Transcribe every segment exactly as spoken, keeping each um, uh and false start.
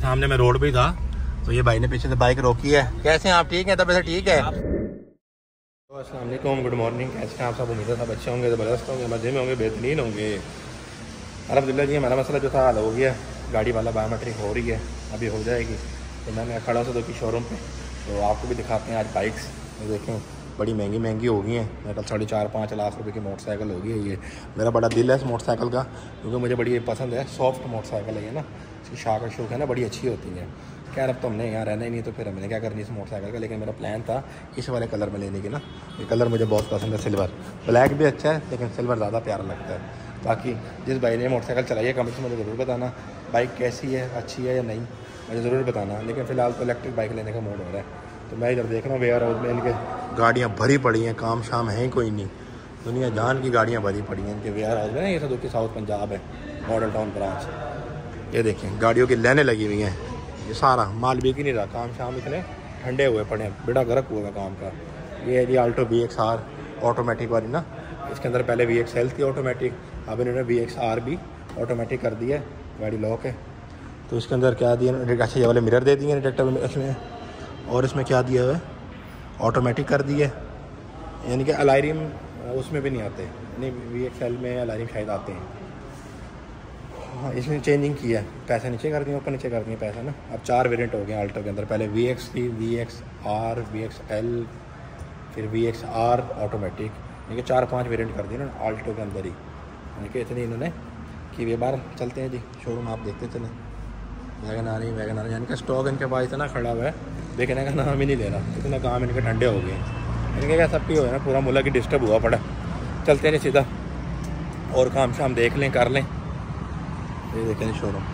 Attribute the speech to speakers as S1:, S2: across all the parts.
S1: सामने मैं रोड पे था तो ये भाई ने पीछे से बाइक रोकी है। कैसे हैं आप? ठीक हैं? तब से ठीक है। तो अस्सलाम वालेकुम, गुड मॉर्निंग। कैसे हैं आप सब? उम्मीद है सब अच्छे होंगे, ज़बरदस्त होंगे, मज़े में होंगे, बेहतरीन होंगे। अल्हम्दुलिल्लाह जी, हमारा मसला जो था हल हो गया। गाड़ी वाला बायोमेट्रिक हो रही है, अभी हो जाएगी। तो मैंने खड़ा हूँ सदोकी शोरूम पे, तो आपको भी दिखाते हैं आज बाइक्स। देखें बड़ी महंगी महंगी हो गई हैं। मेरे पास साढ़े चार पाँच लाख रुपए की मोटरसाइकिल हो गई है। ये मेरा बड़ा दिल है इस मोटरसाइकिल का, क्योंकि मुझे बड़ी पसंद है। सॉफ्ट मोटरसाइकिल है ये ना, इसकी शाख और शौक है ना, बड़ी अच्छी होती है। खैर अब तो हमने यहाँ रहना ही नहीं, तो फिर हमने क्या करनी इस मोटरसाइकिल का। लेकिन मेरा प्लान था इस वाले कलर में लेने की ना। ये कलर मुझे बहुत पसंद है, सिल्वर। ब्लैक भी अच्छा है लेकिन सिल्वर ज़्यादा प्यारा लगता है। बाकी जिस भाई ने मोटरसाइकिल चलाई है कमेंट्स में मुझे ज़रूर बताना बाइक कैसी है, अच्छी है या नहीं, मुझे ज़रूर बताना। लेकिन फ़िलहाल तो इलेक्ट्रिक बाइक लेने का मूड हो रहा है। तो मैं इधर देख रहा हूँ वेयर हाउस में इनके गाड़ियाँ भरी पड़ी हैं, काम शाम है कोई नहीं, दुनिया जान की गाड़ियाँ भरी पड़ी हैं इनके वेयर हाउस में ना। ये सदोकी साउथ पंजाब है, मॉडल टाउन ब्रांच। ये देखें गाड़ियों की लाइनें लगी हुई हैं। ये सारा माल बिक ही नहीं रहा, काम शाम इतने ठंडे हुए पड़े हैं, बेड़ा गर्क हुआ है काम का। ये है जी Alto V X R automatic वाली ना। इसके अंदर पहले वी एक्स एल थी ऑटोमेटिक, अब इन्होंने वी एक्स आर भी ऑटोमेटिक कर दिया है। गाड़ी लॉक है तो इसके अंदर क्या दिया, अच्छा ये वाले मिरर दे दिए डिटेक्टर इसमें। और इसमें क्या दिया हुआ है, ऑटोमेटिक कर दिया, यानी कि अलार्म उसमें भी नहीं आते, नहीं वी एक्स एल में अलार्म शायद आते हैं। हाँ इसने चेंजिंग किया है, पैसे नीचे कर दिए, ऊपर नीचे कर दिए पैसे ना। अब चार वेरिएंट हो गए आल्टो के अंदर, पहले वी एक्स थी, V X R, V X L, फिर वी एक्स आर ऑटोमेटिक, यानी कि चार पाँच वेरिएंट कर दिए ना आल्टो के अंदर ही। यानी कि इतनी इन्होंने कि ये बार चलते हैं जी शोरूम, आप देखते चलें। वैगन आ रही वैगन आ रही, यानी कि स्टॉक इनके पास इतना खड़ा हुआ है, देखने का नाम ही नहीं ले रहा, इतना काम इनके ठंडे हो गए। इनके क्या सबकी हो है ना, पूरा मुल्क ही डिस्टर्ब हुआ पड़ा। चलते नहीं सीधा और काम शाम देख लें, कर लें। ये देखें शोरूम,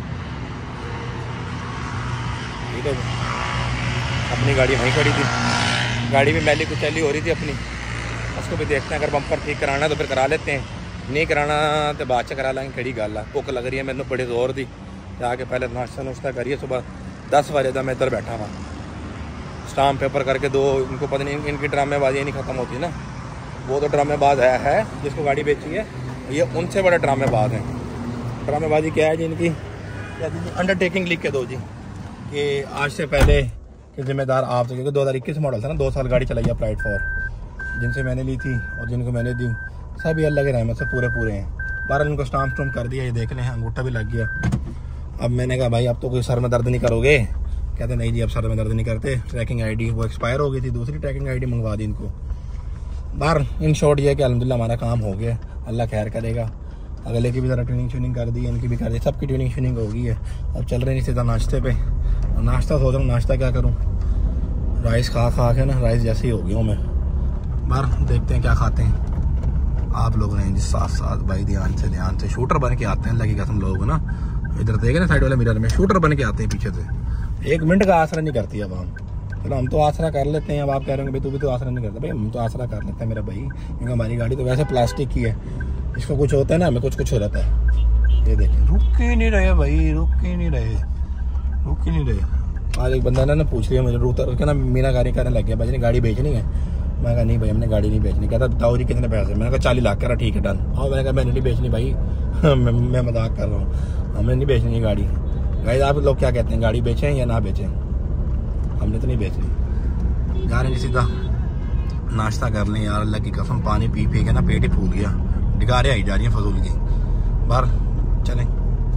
S1: ठीक है जी। अपनी गाड़ी वहीं खड़ी थी, गाड़ी भी मैली कुचैली हो रही थी अपनी, उसको भी देखते हैं। अगर बम्पर ठीक कराना तो फिर करा लेते हैं, नहीं कराना तो बाद से करा लेंगे। खड़ी गल है, भुख लग रही है मैंने बड़े जोर दी। जाके पहले नाश्ता नुश्ता करिए। सुबह दस बजे तक मैं इधर बैठा हुआ, स्टाम्प पेपर करके दो। इनको पता नहीं इनकी ड्रामेबाजी नहीं ख़त्म होती ना। वो तो ड्रामेबाज है, है जिसको गाड़ी बेची है, ये उनसे बड़े ड्रामेबाज हैं। ड्रामेबाजी क्या है जी इनकी, अंडरटेकिंग लिख के दो जी कि आज से पहले कि जिम्मेदार आप थे, क्योंकि दो हज़ार इक्कीस मॉडल था ना, दो साल गाड़ी चलाई है अप्लाइड फॉर। जिनसे मैंने ली थी और जिनको मैंने दी सभी अल्लाह के रहमत से पूरे पूरे हैं। बारह उनको स्टाम्प स्टूम्प कर दिया, ये देख लें, अंगूठा भी लग गया। अब मैंने कहा भाई अब तो कोई सर में दर्द नहीं करोगे? कहते नहीं जी अब सर में दर्द नहीं करते। ट्रैकिंग आईडी वो एक्सपायर हो गई थी, दूसरी ट्रैकिंग आईडी मंगवा दी इनको। बाहर इन शॉर्ट ये है कि अल्हम्दुलिल्लाह हमारा काम हो गया, अल्लाह खैर करेगा। अगले की भी ज़रा ट्यूनिंग श्यूनिंग कर दी, इनकी भी कर दी, सबकी ट्यूनिंग श्यूनिंग हो गई है। अब चल रहे नहीं सीधा नाश्ते पे। नाश्ता सोच रहा हूँ नाश्ता क्या करूँ, राइस खा खा के ना राइस जैसे ही हो गया हूँ मैं। बाहर देखते हैं क्या खाते हैं। आप लोग रहें जी साथ साथ भाई, ध्यान से ध्यान से। शूटर बन के आते हैं लगी कसम लोग ना, इधर देखे ना साइड वाले मिरर में शूटर बन के आते हैं पीछे से। एक मिनट का आसरा नहीं करती अब हम। चलो हम तो आसरा कर लेते हैं। अब आप कह रहे हो भाई तू भी तो आसरा नहीं करता, भाई हम तो आसरा कर लेते हैं मेरा भाई, क्योंकि हमारी गाड़ी तो वैसे प्लास्टिक की है। इसको कुछ होता है ना, हमें कुछ कुछ हो रहता है। ये देखिए रुक ही नहीं रहे भाई, रुक ही नहीं रहे, रुक ही नहीं रहे। आज एक बंदा ने ना पूछ लिया मुझे, रुक के ना मीना गाड़ी करने लग गया, भाई ने गाड़ी बेचनी है। मैं कहा नहीं भाई हमने गाड़ी नहीं बेचनी। कहता बताओ जी कितने पैसे? मैंने कहा चालीस लाख करा, ठीक है डन। और मैंने कहा मैंने नहीं बेचनी भाई मैं, मैं मजाक कर रहा हूँ, हमने नहीं बेचनी गाड़ी। भाई आप लोग क्या कहते हैं, गाड़ी बेचें या ना बेचें? हमने तो नहीं बेचनी। जा रहे हैं सीधा नाश्ता कर लें यार, अल्लाह की कसम पानी पी पी के ना पेट ही फूल गया, डिगारे आई जा रही हैं फजूल की। बाहर चलें।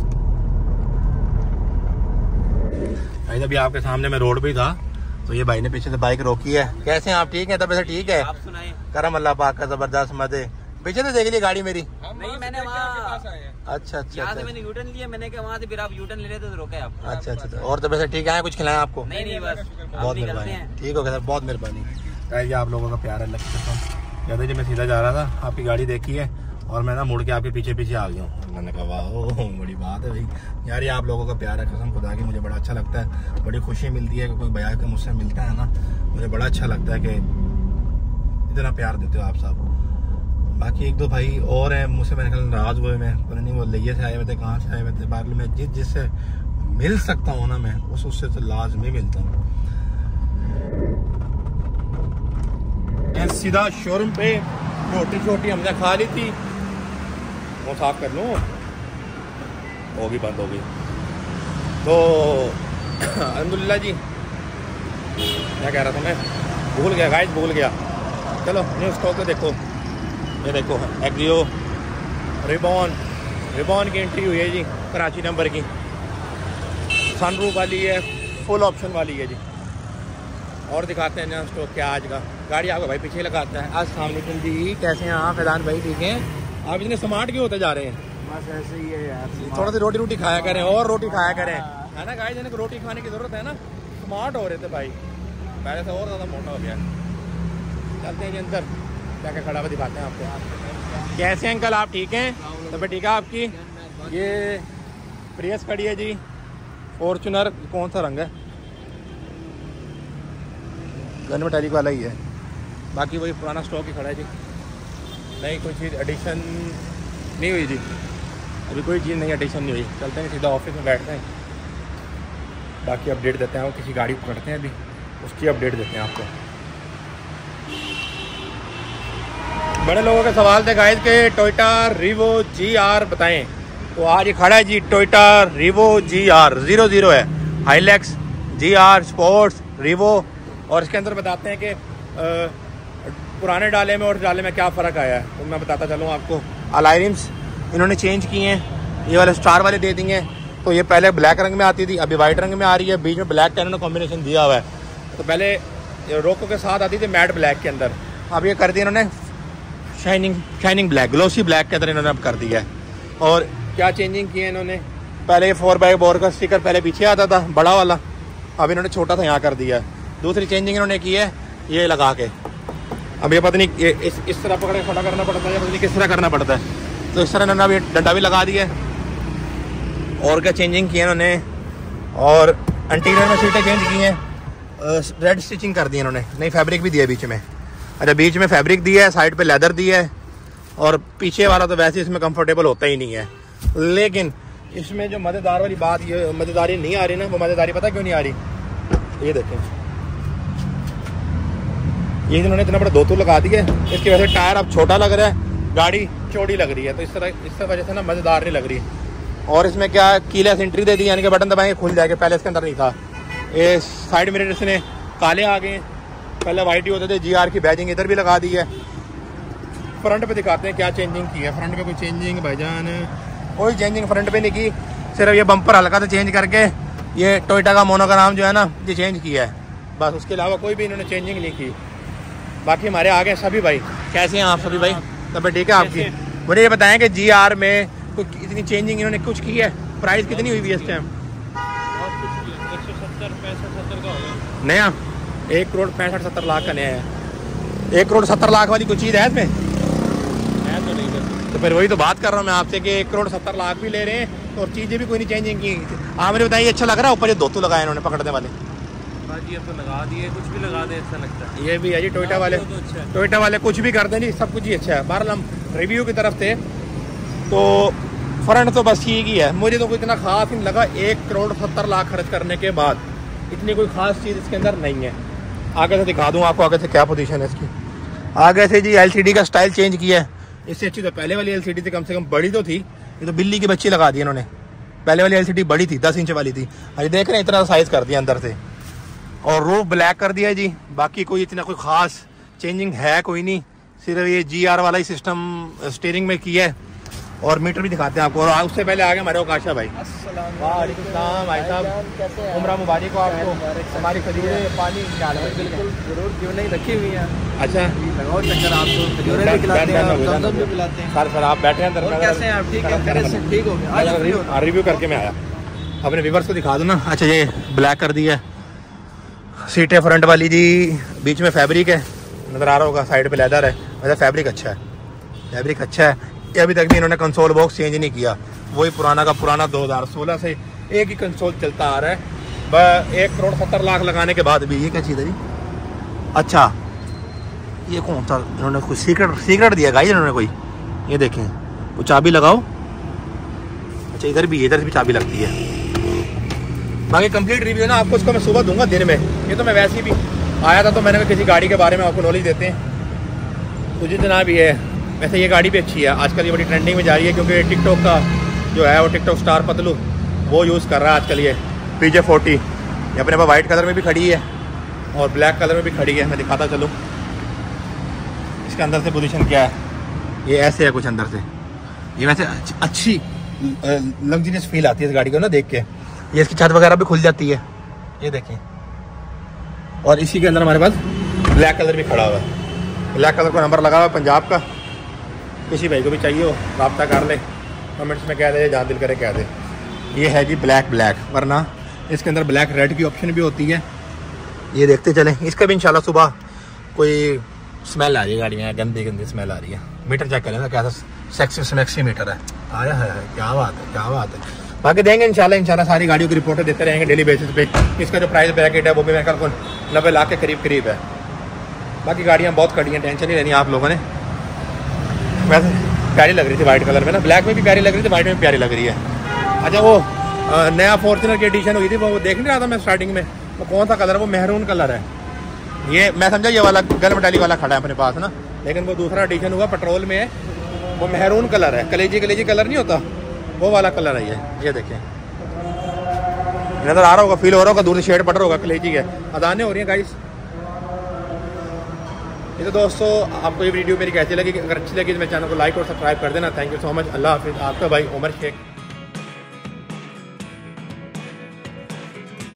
S1: भाई अभी आपके सामने मैं रोड पे था तो ये भाई ने पीछे से बाइक रोकी है। कैसे हैं आप? ठीक है? तब से ठीक है, आप सुनाइए। करम अल्लाह पाक का जबरदस्त मजे। पीछे से देख ली गाड़ी मेरी?
S2: नहीं मैंने वहाँ,
S1: अच्छा अच्छा
S2: यहाँ से मैंने यूटर्न लिया, मैंने कहा वहाँ से फिर आप यूटर्न ले लेते तो रोके आप।
S1: अच्छा अच्छा। और तब से ठीक है? कुछ खिलाया आपको?
S2: नहीं नहीं बस
S1: बहुत मेहरबानी, ठीक हो गया सर, बहुत मेहरबानी। आप लोगों का प्यार है कहते जी। मैं सीधा जा रहा था, आपकी गाड़ी देखी है और मैं ना मुड़ के आपके पीछे पीछे आ गया हूँ। मैंने कहा वाह बड़ी बात है भाई यार, ये आप लोगों का प्यार है, कसम खुदा की मुझे बड़ा अच्छा लगता है। बड़ी खुशी मिलती है कि कोई भैया के मुझसे मिलता है ना, मुझे बड़ा अच्छा लगता है कि इतना प्यार देते हो आप सब। बाकी एक दो भाई और हैं मुझसे मैंने कहा नाराज हुए, मैं पता नहीं वो लिये से आए हुए थे, कहाँ से आए हुए थे। बाकी मैं जिस जिससे मिल सकता हूँ ना मैं उस उससे तो लाजमी मिलता हूँ। सीधा शोरूम पे रोटी छोटी हमने खा ली थी, वो साफ कर लूँ, होगी बंद होगी। तो अल्हम्दुलिल्लाह जी, क्या कह रहा था मैं, भूल गया गाइस, भूल गया। चलो न्यू स्टॉक तो देखो, ये देखो एक्सियो रिबॉन, रिबॉन की एंट्री हुई है जी, कराची नंबर की, सनरूफ वाली है, फुल ऑप्शन वाली है जी। और दिखाते हैं ना स्टॉक क्या आज का। गाड़ी आपको भाई पीछे लगाता है। अस्सलाम वालेकुम जी, कैसे हैं आप फैजान भाई? ठीक हैं आप? इतने स्मार्ट क्यों होते जा रहे हैं?
S2: बस ऐसे ही है यार,
S1: थोड़ा सी रोटी रोटी खाया करें, और रोटी खाया करें, है ना गाइस? इन्हें रोटी खाने की जरूरत है ना। स्मार्ट हो रहे थे भाई, पहले से और ज़्यादा मोटा हो गया। चलते हैं जी अंदर, क्या क्या खड़ा हुआ दिखाते हैं आपको। कैसे हैं अंकल आप? ठीक हैं? तबीयत ठीक है आपकी? ये प्रियस खड़ी है जी, फॉर्चुनर, कौन सा रंग है? गन मेटालिक वाला ही है। बाकी वही पुराना स्टॉक ही खड़ा है जी, नहीं कोई चीज़ एडिशन नहीं हुई जी, अभी कोई चीज़ नहीं एडिशन नहीं हुई। चलते हैं सीधा ऑफिस में बैठते हैं, बाकी अपडेट देते हैं। वो किसी गाड़ी को पकड़ते हैं अभी, उसकी अपडेट देते हैं आपको। बड़े लोगों के सवाल थे गाइस के टोयोटा रिवो जी आर बताएं, तो आज ये खड़ा है जी Toyota Revo G R, zero zero है, Hilux G R sports Revo. और इसके अंदर बताते हैं कि आ, पुराने डाले में और डाले में क्या फ़र्क आया है, तो मैं बताता चलूँ आपको। अलाई रिम्स इन्होंने चेंज किए हैं, ये वाले स्टार वाले दे दिए हैं। तो ये पहले ब्लैक रंग में आती थी, अभी वाइट रंग में आ रही है, बीच में ब्लैक का इन्होंने कॉम्बिनेशन दिया हुआ है। तो पहले रोको के साथ आती थी मैट ब्लैक के अंदर, अब ये कर दिया इन्होंने shining shining black, glossy black के अंदर इन्होंने अब कर दिया है। और क्या चेंजिंग की है इन्होंने, पहले फोर बाई फोर का स्टिकर पहले पीछे आता था बड़ा वाला, अब इन्होंने छोटा था यहाँ कर दिया है। दूसरी चेंजिंग इन्होंने की है ये लगा के, अब ये पता नहीं ये इस इस तरह पकड़ के खड़ा करना पड़ता है या पता नहीं किस तरह करना पड़ता है, तो इस तरह इन्होंने अभी डंडा भी लगा दिया है। और क्या चेंजिंग की है इन्होंने, और इंटीरियर में सीटें चेंज की हैं, रेड स्टिचिंग कर दी है इन्होंने, नई फैब्रिक भी दिया है बीच में। अच्छा बीच में फैब्रिक दिया है, साइड पे लेदर दिया है, और पीछे वाला तो वैसे इसमें कंफर्टेबल होता ही नहीं है। लेकिन इसमें जो मज़ेदार वाली बात, ये मज़ेदारी नहीं आ रही ना, वो मज़ेदारी पता क्यों नहीं आ रही? ये देखें, ये इन्होंने इतना बड़ा दोतू लगा दिया है, इसकी वजह से टायर अब छोटा लग रहा है, गाड़ी चौड़ी लग रही है, तो इस तरह इस वजह से ना मज़ेदार नहीं लग रही। और इसमें क्या कीलेस एंट्री दे दी, यानी कि बटन दबाएंगे खुल जाएगा, पहले इसके अंदर नहीं था। ये साइड मिरर इसने काले आ गए, पहले वाइट ही होते थे। जी आर की बैजिंग इधर भी लगा दी है। फ्रंट पे दिखाते हैं क्या चेंजिंग की है। फ्रंट पे कोई चेंजिंग भाईजान, कोई चेंजिंग फ्रंट पे नहीं की, सिर्फ ये बम्पर हल्का सा चेंज करके ये टोयोटा का मोनोग्राम जो है ना ये चेंज किया है, बस। उसके अलावा कोई भी इन्होंने चेंजिंग नहीं की। बाकी हमारे आगे सभी भाई, कैसे हैं आप सभी भाई? तब ठीक है आपकी? मुझे ये बताएं कि जी आर में कुछ इतनी चेंजिंग इन्होंने कुछ की है, प्राइस कितनी हुई है इस टाइम? नया एक करोड़ पैंसठ सत्तर लाख का नया है। एक करोड़ सत्तर लाख वाली कोई चीज़ है इसमें? है तो नहीं, तो फिर वही तो बात कर रहा हूँ मैं आपसे कि एक करोड़ सत्तर लाख भी ले रहे हैं और चीज़ें भी कोई नहीं चेंजिंग की। आप मुझे बताइए, अच्छा लग रहा है? ऊपर ये दोतू लगाए इन्होंने पकड़ने वाले,
S2: जी अब तो लगा दिए, कुछ भी लगा दे अच्छा लगता है।
S1: ये भी है जी टोयोटा वाले, टोयोटा वाले कुछ भी कर दें जी, सब कुछ ही अच्छा है। बहरहाल हम रिव्यू की तरफ थे, तो फ्रंट तो बस ठीक ही है, मुझे तो कोई इतना खास नहीं लगा। एक करोड़ सत्तर लाख खर्च करने के बाद इतनी कोई खास चीज़ इसके अंदर नहीं है। आगे से दिखा दूँ आपको, आगे से क्या पोजीशन है इसकी। आगे से जी एलसीडी का स्टाइल चेंज किया है, इससे अच्छी तो पहले वाली एलसीडी थी, कम से कम बड़ी तो थी। ये तो बिल्ली की बच्ची लगा दी इन्होंने, पहले वाली एलसीडी बड़ी थी, दस इंच वाली थी, अभी देख रहे हैं इतना साइज़ कर दिया अंदर से। और रूफ ब्लैक कर दिया है जी। बाकी कोई इतना कोई ख़ास चेंजिंग है कोई नहीं, सिर्फ ये जी आर वाला ही सिस्टम स्टीयरिंग में किया है। और मीटर भी दिखाते हैं आपको। और उससे पहले आ गए हमारे काशा भाई। वालेकुम सलाम भाई साहब, उम्र मुबारक हो आपको। हमारी खजूरें पानी
S2: बिल्कुल जरूर, क्यों नहीं, रखी हुई है।
S1: अच्छा
S2: लगाओ चक्कर, आपको खजूरें भी खिलाते हैं, जमजम भी पिलाते हैं।
S1: सर सर आप बैठे हैं अंदर,
S2: कैसे हैं आप? ठीक है, ठीक हो गया,
S1: रिव्यू करके मैं आया, अपने व्यूअर्स को दिखा दो ना। अच्छा ये ब्लैक कर दिया है, सीटें फ्रंट वाली जी, बीच में फैब्रिक है, नज़र आ रहा होगा, साइड पे लेदर है, मतलब फैब्रिक अच्छा है, फैब्रिक अच्छा है। ये अभी तक भी इन्होंने कंसोल बॉक्स चेंज नहीं किया, वही पुराना का पुराना दो हज़ार सोलह से एक ही कंसोल चलता आ रहा है। ब एक करोड़ सत्तर लाख लगाने के बाद भी। ये क्या चीज़ है जी? अच्छा ये कौन सा इन्होंने कुछ सीक्रेट सीक्रेट दिया गाइस इन्होंने कोई, ये देखें, वो चाबी लगाओ। अच्छा इधर भी, इधर भी चाबी लगती है। बाकी कंप्लीट रिव्यू ना आपको इसको मैं सुबह दूंगा दिन में। ये तो मैं वैसे ही भी आया था, तो मैंने कहा किसी गाड़ी के बारे में आपको नॉलेज देते हैं। तो जितना भी है, वैसे ये गाड़ी भी अच्छी है, आजकल ये बड़ी ट्रेंडिंग में जा रही है, क्योंकि टिकटॉक का जो है वो टिकटॉक स्टार पतलू वो यूज़ कर रहा है आजकल ये। पीजे फोर्टी, ये अपने पास वाइट कलर में भी खड़ी है और ब्लैक कलर में भी खड़ी है। मैं दिखाता चलूँ इसके अंदर से पोजीशन क्या है। ये ऐसे है कुछ अंदर से, ये वैसे अच्छी लग्जरियस फील आती है इस गाड़ी को ना देख के। ये इसकी छत वगैरह भी खुल जाती है, ये देखें। और इसी के अंदर हमारे पास ब्लैक कलर भी खड़ा हुआ है, ब्लैक कलर का नंबर लगा हुआ है पंजाब का। किसी भाई को भी चाहिए हो रब्ता कर ले, कमेंट्स में कह दे, जहाँ दिल करे कह दे। ये है जी ब्लैक ब्लैक, वरना इसके अंदर ब्लैक रेड की ऑप्शन भी होती है। ये देखते चलें, इसका भी इंशाल्लाह सुबह कोई स्मेल आ रही है गाड़ी में, गंदी गंदी स्मेल आ रही है। मीटर चेक करें ना कैसा सेक्सी स्मैक्सी मीटर है, आया है, क्या बात है, क्या बात है। बाकी देंगे इंशाल्लाह इंशाल्लाह सारी गाड़ियों की रिपोर्टें देते रहेंगे डेली बेसिस पे। इसका जो प्राइस ब्रैकेट है वो भी मेरे ख्याल को नब्बे लाख के करीब करीब है। बाकी गाड़ियाँ बहुत खड़ी हैं, टेंशन नहीं लेनी आप लोगों ने। वैसे प्यारी लग रही थी वाइट कलर में ना, ब्लैक में भी प्यारी लग रही थी, वाइट में भी प्यारी लग रही है। अच्छा वो आ, नया फॉर्च्यूनर की एडिशन हुई थी, वो देख नहीं रहा था मैं स्टार्टिंग में, वो कौन सा कलर है, वो मेहरून कलर है। ये मैं समझा ये वाला गल मटाली वाला खड़ा है अपने पास ना, लेकिन वो दूसरा एडिशन हुआ पेट्रोल में है, वो मेहरून कलर है। कलेजी कलेजी कलर नहीं होता, वो वाला कलर है ये। ये देखें, नजर आ रहा होगा, फील हो रहा होगा, दूर से शेड पड़ रहा होगा कलेजी के। अदाने हो रही हैं गाइस। ये तो दोस्तों आपको ये वीडियो मेरी कैसी लगी, अगर अच्छी लगी तो मेरे चैनल को लाइक और सब्सक्राइब कर देना। Thank you so much. Allah हाफिज़। आपका भाई उमर शेख।